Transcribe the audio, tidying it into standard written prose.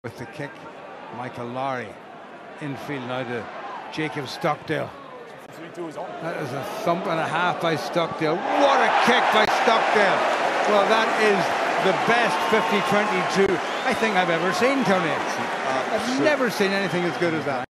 With the kick, Michael Lowry. Infield now to Jacob Stockdale. That is a thump and a half by Stockdale. What a kick by Stockdale. Well, that is the best 50-22 I think I've ever seen, Tony. I've never seen anything as good as that.